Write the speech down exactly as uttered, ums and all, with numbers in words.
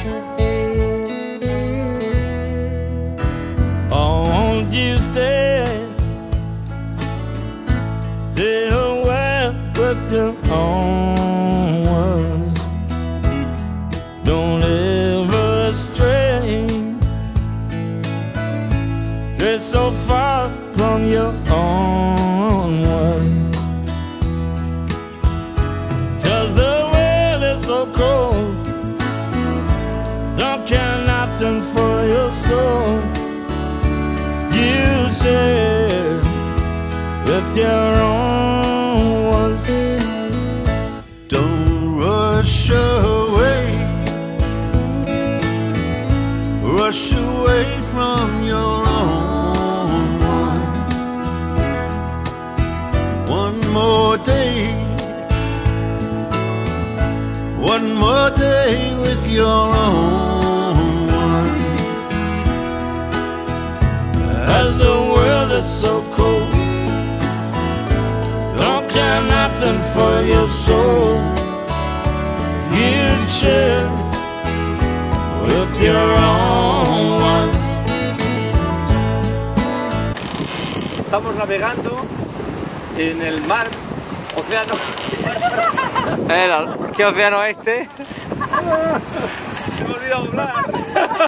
Oh, won't you stay? Stay away with your own ones. Don't ever stray. Stray so far from your own one. 'Cause the world is so cold. Don't care nothing for your soul. You share with your own ones. Don't rush away, rush away from your own ones. One more day, one more day with your own ones. As the world is so cold, don't care nothing for your soul. You'd share with your own ones. Estamos navegando en el mar, océano. Eh, ¿Qué océano es este? Se me ha olvidado hablar.